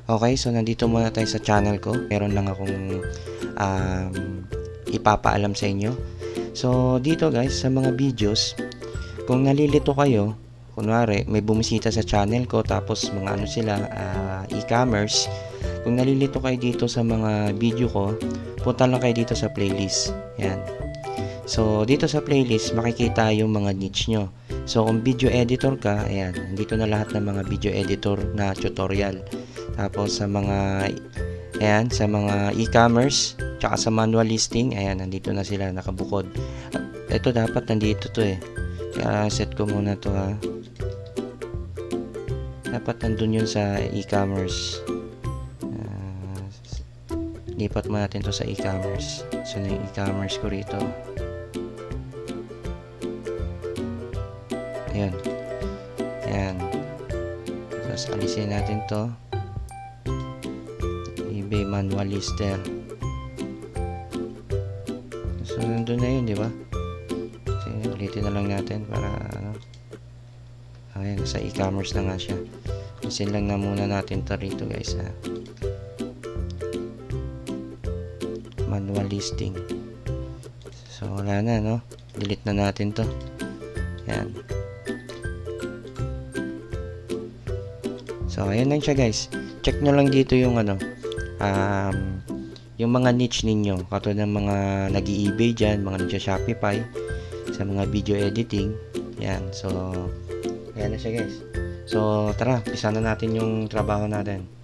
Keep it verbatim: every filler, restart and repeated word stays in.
Okay, so nandito muna tayo sa channel ko. Meron lang akong um, ipapaalam sa inyo. So dito guys, sa mga videos, kung nalilito kayo, kunwari may bumisita sa channel ko tapos mga ano sila, uh, e-commerce, kung nalilito kayo dito sa mga video ko, punta lang kayo dito sa playlist. Yan. So dito sa playlist makikita yung mga niche nyo. So kung video editor ka, ayan, nandito na lahat ng mga video editor na tutorial. Tapos sa mga ayan, sa mga e-commerce, tsaka sa manual listing, ayan, nandito na sila nakabukod. Ito dapat nandito to eh. Kaya set ko muna to ha. Dapat nandun yun sa e-commerce. Uh, lipat mo natin to sa e-commerce. So na yung e-commerce ko rito. Ayan. Ayan. Tapos alisin natin to. eBay manual lister. So nandun na yun, di ba? So ulitin na lang natin para ano. Ayan, sa e-commerce na nga siya. Alisin lang na muna natin to rito guys ha. Manual listing. So wala na no. Delete na natin to. Ayan. So, ayan lang siya guys. Check nyo lang dito yung ano, um, yung mga niche ninyo. Katulad ng mga nag-i-eBay dyan, mga nag-Shopify, sa mga video editing. Ayan. So, ayan na siya guys. So, tara, isa na natin yung trabaho natin.